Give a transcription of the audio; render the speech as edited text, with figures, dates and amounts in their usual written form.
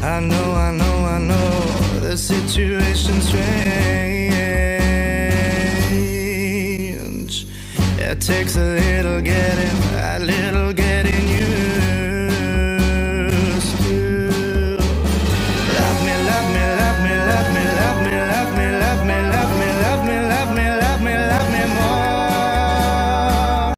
I know the situation's strange. It takes a little getting